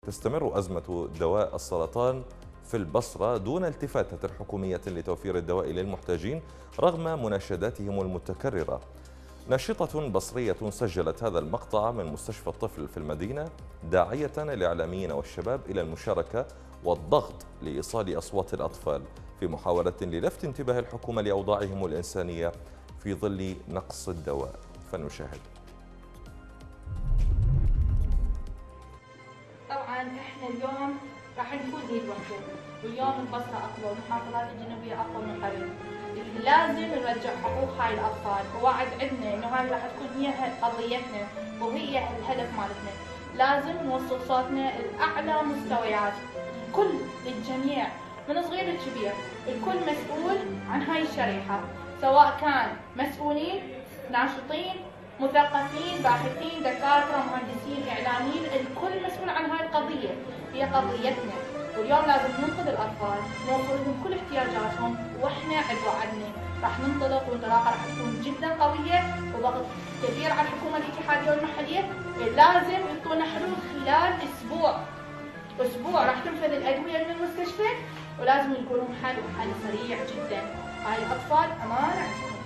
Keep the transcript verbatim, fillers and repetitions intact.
تستمر أزمة دواء السرطان في البصرة دون التفاتة حكومية لتوفير الدواء للمحتاجين رغم مناشداتهم المتكررة. ناشطة بصرية سجلت هذا المقطع من مستشفى الطفل في المدينة داعية الإعلاميين والشباب إلى المشاركة والضغط لإيصال أصوات الأطفال في محاولة للفت انتباه الحكومة لأوضاعهم الإنسانية في ظل نقص الدواء. فلنشاهد. طبعا احنا اليوم راح نفوز هي الوحده، واليوم البصره اقوى والمحافظات الجنوبيه اقوى من قبل. لازم نرجع حقوق هاي الاطفال، ووعد عندنا انه هاي راح تكون هي قضيتنا وهي الهدف مالتنا. لازم نوصل صوتنا لاعلى مستويات، الكل للجميع من صغير لكبير، الكل مسؤول عن هاي الشريحه، سواء كان مسؤولين، ناشطين، مثقفين، باحثين، دكاتره، مهندسين، اعلاميين، الكل مسؤول عن هاي القضيه، هي قضيتنا. واليوم لازم ننقذ الاطفال، نوفر لهم كل احتياجاتهم، واحنا عند وعدنا راح ننطلق، وانطلاقه راح تكون جدا قويه، وضغط كبير على الحكومه الاتحاديه والمحليه. لازم يعطونا حلول خلال اسبوع، اسبوع راح تنفذ الادويه من المستشفى، ولازم يكون لهم حل وحل سريع جدا. هاي الاطفال امانه.